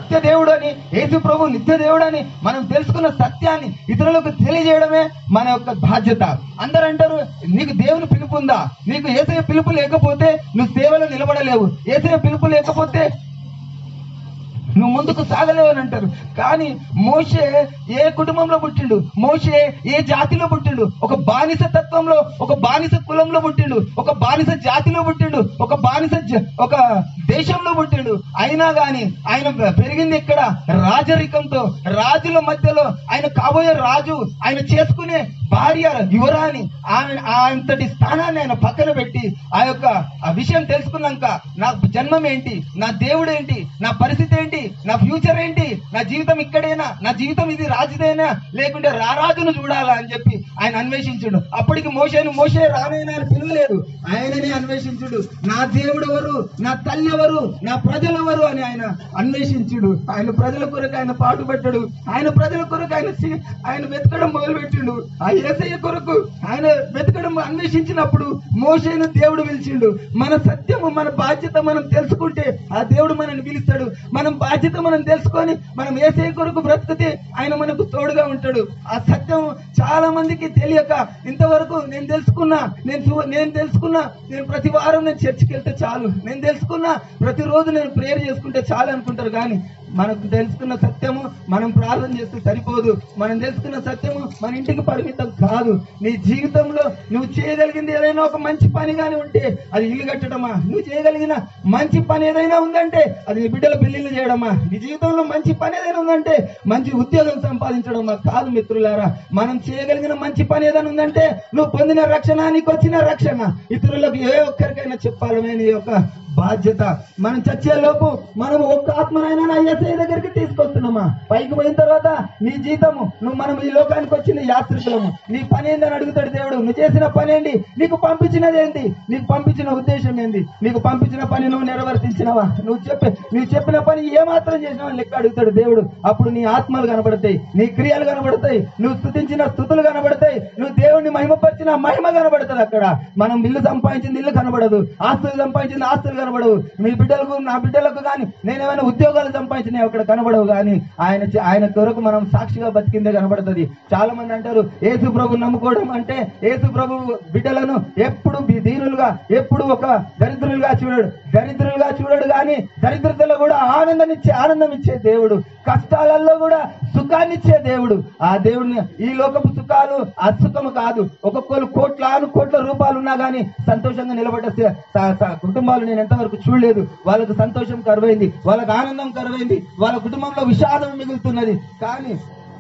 సత్య దేవుడు అని, యేసు ప్రభు నిత్య దేవుడు అని మనం తెలుసుకున్న సత్యాన్ని ఇతరులకు తెలియజేయడమే మన యొక్క బాధ్యత. అందరూ అంటారు, నీకు దేవుని పిలుపు ఉందా? నీకు యేసయ్య పిలుపు లేకపోతే నువ్వు సేవలో నిలబడలేవు, యేసయ్య పిలుపు లేకపోతే నువ్వు ముందుకు సాగలేవు అని అంటారు. కానీ మోషే ఏ కుటుంబంలో పుట్టిండు? మోషే ఏ జాతిలో పుట్టిండు? ఒక బానిస తత్వంలో, ఒక బానిస కులంలో పుట్టిండు, ఒక బానిస జాతిలో పుట్టిండు, ఒక దేశంలో పుట్టిండు. అయినా గాని ఆయన పెరిగింది ఇక్కడ రాజరికంతో, రాజుల మధ్యలో. ఆయన కాబోయే రాజు, ఆయన చేసుకునే భార్య యువరాణి, అంతటి స్థానాన్ని ఆయన పక్కన పెట్టి ఆ విషయం తెలుసుకున్నాక నా జన్మం ఏంటి, నా దేవుడు ఏంటి, నా పరిస్థితి ఏంటి, నా ఫ్యూచర్ ఏంటి, నా జీవితం ఇక్కడేనా, నా జీవితం ఇది రాజుదేనా లేకుంటే రారాజును చూడాలా అని చెప్పి ఆయన అన్వేషించుడు. అప్పటికి మోషే రానైనా ఆయన పిలవలేదు, ఆయననే అన్వేషించుడు. నా దేవుడు ఎవరు, నా తల్లి ఎవరు, నా ప్రజలు ఎవరు అని ఆయన అన్వేషించుడు. ఆయన ప్రజల కొరకు ఆయన పాటుపడ్డాడు. ఆయన ప్రజల కొరకు ఆయన వెతకడం మొదలుపెట్టిండు. ఆ యేసయ్య కొరకు ఆయన వెతకడం అన్వేషించినప్పుడు మోషేను దేవుడు పిలిచిండు. మన సత్యము, మన బాధ్యత మనం తెలుసుకుంటే ఆ దేవుడు మనల్ని పిలుస్తాడు. మనం బాధ్యత మనం తెలుసుకొని మనం యేసయ్య కొరకు బ్రతికితే ఆయన మనకు తోడుగా ఉంటాడు. ఆ సత్యం చాలా మందికి తెలియక ఇంతవరకు నేను తెలుసుకున్నా నేను ప్రతి వారం నేను చర్చికి వెళ్తే చాలు, నేను తెలుసుకున్నా ప్రతిరోజు నేను ప్రేయర్ చేసుకుంటే చాలు అనుకుంటారు. కానీ మనకు తెలుసుకున్న సత్యము మనం ప్రార్థన చేస్తే సరిపోదు. మనం తెలుసుకున్న సత్యము మన ఇంటికి పరిమితం కాదు. నీ జీవితంలో నువ్వు చేయగలిగింది ఏదైనా ఒక మంచి పని కానీ ఉంటే అది ఇల్లు కట్టడమా, నువ్వు చేయగలిగిన మంచి పని ఏదైనా ఉందంటే అది నీ బిడ్డల పెళ్లిళ్ళు చేయడమా, నీ జీవితంలో మంచి పని ఏదైనా ఉందంటే మంచి ఉద్యోగం సంపాదించడమా కాదు మిత్రులారా. మనం చేయగలిగిన మంచి పని ఏదైనా ఉందంటే నువ్వు పొందిన రక్షణ, నీకు వచ్చిన రక్షణ ఇతరులకు ఏ ఒక్కరికైనా చెప్పాలనే నీ యొక్క బాధ్యత. మనం చచ్చేలోపు మనం ఒక్క ఆత్మనైనా నా యేసయ్య దగ్గరికి తీసుకొస్తున్నామా? పైకి పోయిన తర్వాత నీ జీతము, మనం ఈ లోకానికి వచ్చిన యాత్రికులము, నీ పని ఏందని అడుగుతాడు దేవుడు. నువ్వు చేసిన పని ఏంటి, నీకు పంపించినది ఏంటి, నీకు పంపించిన ఉద్దేశం ఏంటి, నీకు పంపించిన పని నువ్వు నెరవేర్తించినవా, నువ్వు చెప్పిన పని ఏమాత్రం చేసినావా లెక్క అడుగుతాడు దేవుడు. అప్పుడు నీ ఆత్మలు కనబడతాయి, నీ క్రియలు కనబడతాయి, నువ్వు స్తుతించిన స్తుతులు కనబడతాయి, నువ్వు దేవుడిని మహిమపరిచిన మహిమ కనబడుతుంది. అక్కడ మనం ఇల్లు సంపాదించింది ఇల్లు కనబడదు, ఆస్తులు సంపాదించింది ఆస్తులు కనబడవు. మీ బిడ్డలకు, నా బిడ్డలకు కానీ నేనేమైనా ఉద్యోగాలు సంపాదించినవి అక్కడ కనబడవు. కానీ ఆయన కొరకు మనం సాక్షిగా బతికిందే కనబడుతుంది. చాలా మంది అంటారు యేసు ప్రభు నమ్ముకోవడం అంటే యేసు ప్రభు బిడ్డలను ఎప్పుడు దీనులుగా, ఎప్పుడు ఒక దరిద్రులుగా చూడడు. కానీ దరిద్రతలో కూడా ఆనందం ఇచ్చే దేవుడు, కష్టాలలో కూడా సుఖాన్ని ఇచ్చే దేవుడు. ఆ దేవుడిని ఈ లోకపు సుఖాలు అసుఖము కాదు. ఒక్కొక్కరు కోట్ల రూపాయలు ఉన్నా కానీ సంతోషంగా నిలబడే కుటుంబాలు నేను ఎంతవరకు చూడలేదు. వాళ్ళకు సంతోషం కరువైంది, వాళ్ళకు ఆనందం కరువైంది, వాళ్ళ కుటుంబంలో విషాదం మిగులుతున్నది. కానీ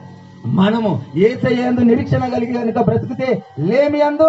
మనము యేసయ్య యందు నిరీక్షణ కలిగి కనుక బ్రతికితే లేమి యందు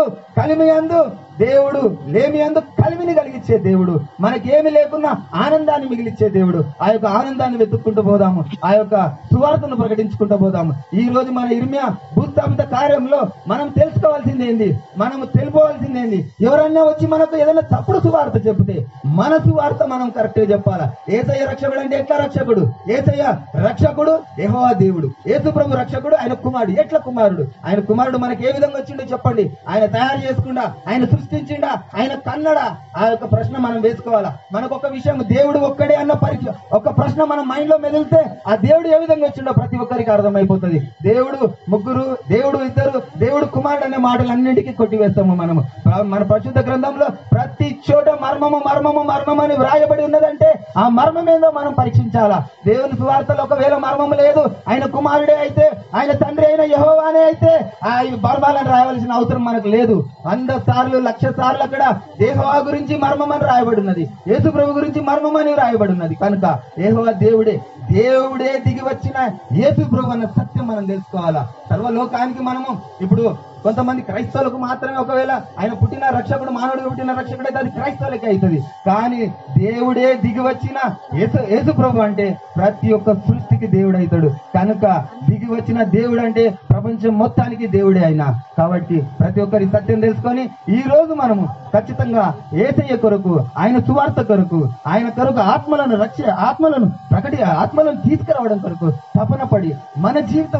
కలిమిని కలిగించే దేవుడు, మనకేమి లేకున్నా ఆనందాన్ని మిగిలిచ్చే దేవుడు. ఆ యొక్క ఆనందాన్ని వెతుక్కుంటూ పోదాము, ఆ యొక్క సువార్తను ప్రకటించుకుంటూ పోదాము. ఈ రోజు మన ఇర్మియా భూస్థాపిత కార్యంలో మనం తెలుసుకోవాల్సింది ఏంది, మనము తెలుసుకోవాల్సింది ఏంది? ఎవరన్నా వచ్చి మనకు ఏదైనా తప్పుడు సువార్త చెప్తే మన సువార్త మనం కరెక్ట్ గా చెప్పాలా. యేసయ్య రక్షకుడు అంటే ఎట్లా రక్షకుడు? యేసయ్య రక్షకుడు యెహోవా దేవుడు, యేసు ప్రభు రక్షకుడు, ఆయన కుమారుడు. ఎట్లా కుమారుడు? ఆయన కుమారుడు మనకి ఏ విధంగా వచ్చిండో చెప్పండి. ఆయన తయారు చేసుకుండా, ఆయన సృష్టించిండా, ఆయన కన్నడా? ఆ యొక్క ప్రశ్న మనం వేసుకోవాలా. మనకు ఒక విషయం, దేవుడు ఒక్కడే అన్న ఒక ప్రశ్న మన మైండ్ లో మెదిలితే ఆ దేవుడు ఏ విధంగా వచ్చిండో ప్రతి ఒక్కరికి అర్థమైపోతుంది. దేవుడు ముగ్గురు, దేవుడు ఇద్దరు, దేవుడు కుమారుడు అనే మాటలన్నింటికీ కొట్టివేస్తాము మనము. మన పరిశుద్ధ గ్రంథంలో ప్రతి చోట మర్మము అని వ్రాయబడి ఉన్నదంటే ఆ మర్మం ఏందో మనం పరీక్షించాలా. దేవుని సువార్తలో ఒకవేళ మర్మము లేదు, ఆయన కుమారుడే అయితే, ఆయన తండ్రి అయిన యెహోవానే అయితే ఆ మర్మాలను రాయవలసిన అవసరం మనకు లేదు. 100 సార్లు 1,00,000 సార్లు అక్కడ యెహోవా గురించి మర్మం అని రాయబడి ఉన్నది, యేసు ప్రభు గురించి మర్మం అని రాయబడి ఉన్నది. కనుక యెహోవా దేవుడే దిగి వచ్చిన యేసు ప్రభు అన్న సత్యం మనం తెలుసుకోవాలా. సర్వలోకానికి మనము ఇప్పుడు కొంతమంది క్రైస్తవులకు మాత్రమే, ఒకవేళ ఆయన పుట్టిన రక్షకుడు, మానవుడిగా పుట్టిన రక్షకుడు అయితే అది క్రైస్తవులకే అవుతుంది. కానీ దేవుడే దిగి వచ్చిన యేసు ప్రభు అంటే ప్రతి ఒక్క సృష్టికి దేవుడు అవుతాడు. కనుక దిగి వచ్చిన దేవుడు అంటే ప్రపంచం మొత్తానికి దేవుడే అయినా. కాబట్టి ప్రతి ఒక్కరి సత్యం తెలుసుకొని ఈ రోజు మనము ఖచ్చితంగా యేసయ్య కొరకు, ఆయన సువార్త కొరకు, ఆయన కొరకు ఆత్మలను తీసుకురావడం కొరకు తపన పడి మన జీవితము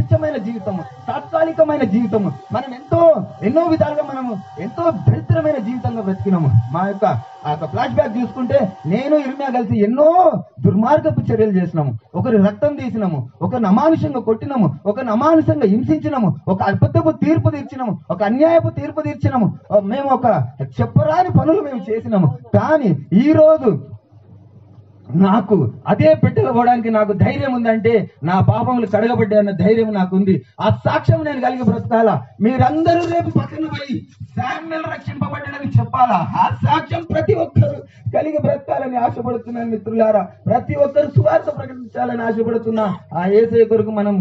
తుచ్చమైన జీవితము, తాత్కాలికమైన జీవితము, మనం ఎన్నో విధాలుగా మనము ఎంతో దరిద్రమైన జీవితంగా బ్రతికినాము. మా యొక్క ఫ్లాష్ బ్యాక్ చూసుకుంటే నేను ఇర్మియా కలిసి ఎన్నో దుర్మార్గపు చర్యలు చేసినాము. ఒకరి రక్తం తీసినాము, ఒకరిని అమానుషంగా కొట్టినాము, ఒకరిని అమానుషంగా హింసించినాము, ఒక అబద్ధపు తీర్పు తీర్చినాము, ఒక అన్యాయపు తీర్పు తీర్చినాము. మేము ఒక చెప్పరాని పనులు మేము చేసినాము. కానీ ఈ రోజు నాకు అదే పెట్టెలు పోవడానికి నాకు ధైర్యం ఉందంటే నా పాపములు కడగబడ్డా అన్న ధైర్యం నాకు ఉంది. ఆ సాక్ష్యం నేను కలిగి బ్రతకాలా. మీరందరూ రేపు పక్కన పోయి శామ్యూయల్ రక్షింపబడ్డాడని చెప్పాలా. ఆ సాక్ష్యం ప్రతి ఒక్కరు కలిగి బ్రతకాలని ఆశపడుతున్నాను మిత్రులారా. ప్రతి ఒక్కరు సువార్త ప్రకటించాలని ఆశపడుతున్నా. ఆ యేసయ్య కొరకు మనం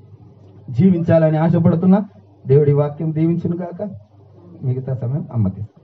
జీవించాలని ఆశపడుతున్నా. దేవుడి వాక్యం దీవించును గాక. మిగతా సమయం అమ్మకి.